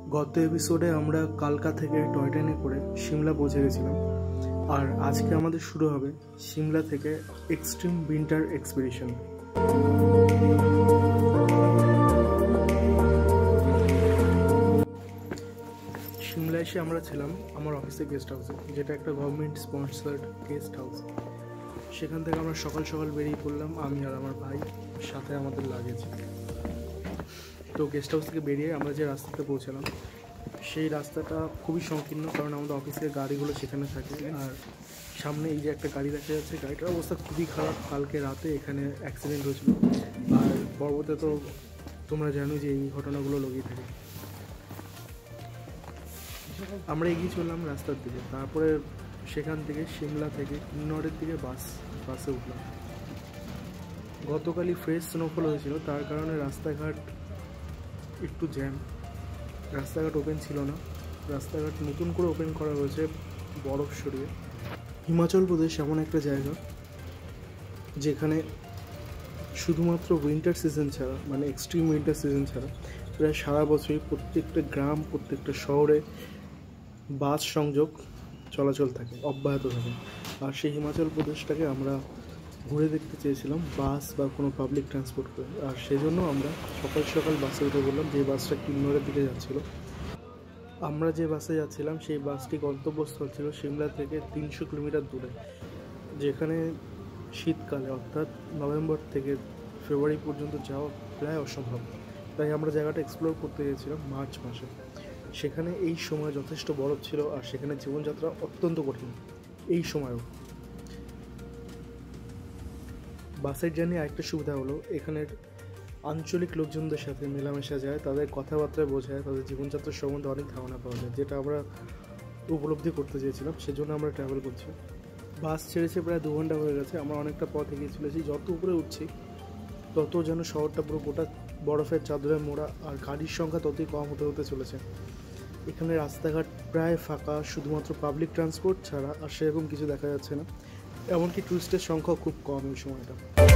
গত এপিসোডে আমরা কালকা থেকে টয় ট্রেনে করে সিমলা পৌঁছে গেছিলাম, আর আজকে আমাদের শুরু হবে সিমলা থেকে এক্সট্রিম উইন্টার এক্সপিডিশন। সিমলা এসে আমরা ছিলাম আমার অফিসের গেস্ট হাউসে, যেটা একটা গভর্নমেন্ট স্পন্সার্ড গেস্ট হাউস। সেখান থেকে আমরা সকাল সকাল বেরিয়ে পড়লাম, আমি আর আমার ভাই, সাথে আমাদের লাগেজ। তো গেস্ট হাউস থেকে বেরিয়ে আমরা যে রাস্তাতে পৌঁছালাম সেই রাস্তাটা খুবই সংকীর্ণ, কারণ আমাদের অফিসের গাড়িগুলো সেখানে থাকে। আর সামনে এই যে একটা গাড়ি দেখা যাচ্ছে, গাড়িটার অবস্থা খুবই খারাপ। কালকে রাতে এখানে অ্যাক্সিডেন্ট হয়েছিল, আর পর্বতে তো তোমরা জানো যে এই ঘটনাগুলো লেগেই থাকে। আমরা এগিয়ে চললাম রাস্তার দিকে, তারপরে সেখান থেকে সিমলা থেকে কিন্নরের দিকে বাসে উঠলাম। গতকালই ফ্রেশ স্নোফল হয়েছিল, তার কারণে রাস্তাঘাট একটু জ্যাম, রাস্তাঘাট ওপেন ছিল না। রাস্তাঘাট নতুন করে ওপেন করা হয়েছে বরফ সরিয়ে। হিমাচল প্রদেশ এমন একটা জায়গা যেখানে শুধুমাত্র উইন্টার সিজন ছাড়া, মানে এক্সট্রিম উইন্টার সিজন ছাড়া প্রায় সারা বছরই প্রত্যেকটা গ্রাম, প্রত্যেকটা শহরে বাস সংযোগ চলাচল থাকে, অব্যাহত থাকে। আর সেই হিমাচল প্রদেশটাকে আমরা ঘুরে দেখতে চেয়েছিলাম বাস বা কোনো পাবলিক ট্রান্সপোর্ট করে, আর সেজন্য আমরা সকাল সকাল বাসে উঠে বললাম, যে বাসটা কিন্নরের দিকে যাচ্ছিল। আমরা যে বাসে যাচ্ছিলাম সেই বাসটি গন্তব্যস্থল ছিল সিমলা থেকে 300 কিলোমিটার দূরে, যেখানে শীতকালে অর্থাৎ নভেম্বর থেকে ফেব্রুয়ারি পর্যন্ত যাওয়া প্রায় অসম্ভব। তাই আমরা জায়গাটা এক্সপ্লোর করতে গিয়েছিলাম মার্চ মাসে। সেখানে এই সময় যথেষ্ট বরফ ছিল, আর সেখানে জীবনযাত্রা অত্যন্ত কঠিন এই সময়ও। বাসের জার্নি আরেকটা সুবিধা হলো এখানের আঞ্চলিক লোকজনদের সাথে মেলামেশা যায়, তাদের কথাবার্তায় বোঝায়, তাদের জীবনযাত্রার সম্বন্ধে অনেক ধারণা পাওয়া যায়, যেটা আমরা উপলব্ধি করতে চেয়েছিলাম। সেজন্য আমরা ট্রাভেল করছি। বাস ছেড়েছে প্রায় 2 ঘন্টা হয়ে গেছে, আমরা অনেকটা পথ এগিয়ে চলেছি। যত উপরে উঠছি তত যেন শহরটা পুরো গোটা বরফের চাদরে মোড়া, আর গাড়ির সংখ্যা ততই কম হতে চলেছে। এখানে রাস্তাঘাট প্রায় ফাঁকা, শুধুমাত্র পাবলিক ট্রান্সপোর্ট ছাড়া আর সেরকম কিছু দেখা যাচ্ছে না। এমনকি টুরিস্টের সংখ্যাও খুব কম এই সময়টা।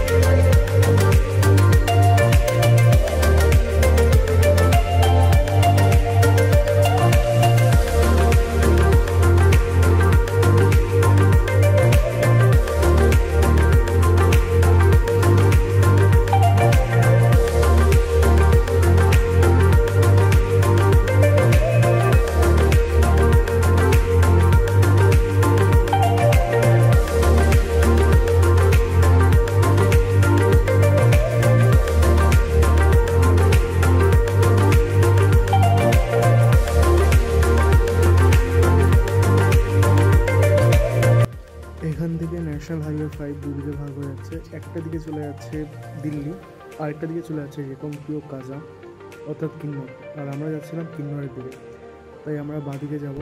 এখান থেকে ন্যাশনাল হাইওয়ে 5 দুদিকে ভাগ হয়ে যাচ্ছে। একটা দিকে চলে যাচ্ছে দিল্লি, আরেকটা দিকে চলে যাচ্ছে রেকং পিও কাজা অর্থাৎ কিন্নর। আর আমরা যাচ্ছিলাম কিন্নরের দিকে, তাই আমরা বাঁদিকে যাব।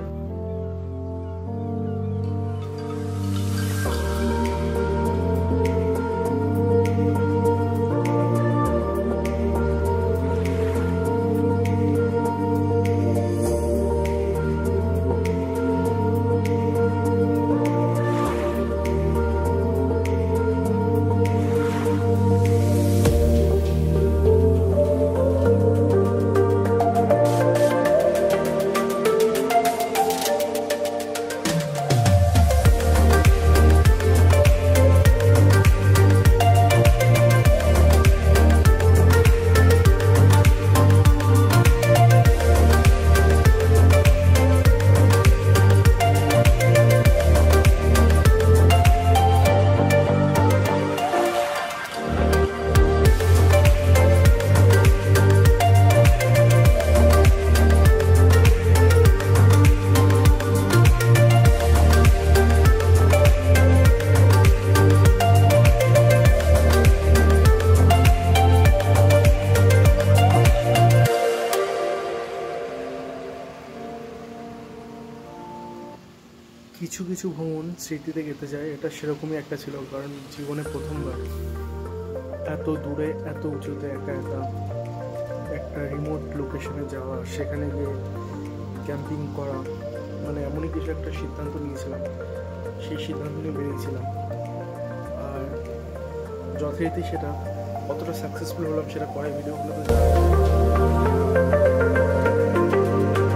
কিছু কিছু ভ্রমণ স্মৃতিতে গেঁথে যায়, এটা সেরকমই একটা ছিল। কারণ জীবনে প্রথমবার এত দূরে, এত উঁচুতে একা একা একটা রিমোট লোকেশনে যাওয়া, সেখানে গিয়ে ক্যাম্পিং করা, মানে এমনই কিছু একটা সিদ্ধান্ত নিয়েছিলাম। সেই সিদ্ধান্ত নিয়ে বেরিয়েছিলাম, আর যথারীতি সেটা কতটা সাকসেসফুল হলাম সেটা পরে ভিডিওগুলোতে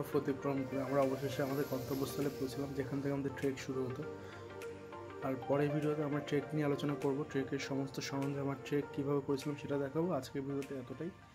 বরফ অতিক্রম করে আমরা অবশেষে আমাদের গন্তব্যস্থলে পৌঁছলাম, যেখান থেকে আমাদের ট্রেক শুরু হতো। আর পরের ভিডিওতে আমরা ট্রেক নিয়ে আলোচনা করব, ট্রেকের সমস্ত সরঞ্জাম আর ট্রেক কীভাবে করেছিলাম সেটা দেখাবো। আজকের ভিডিওতে এতটাই।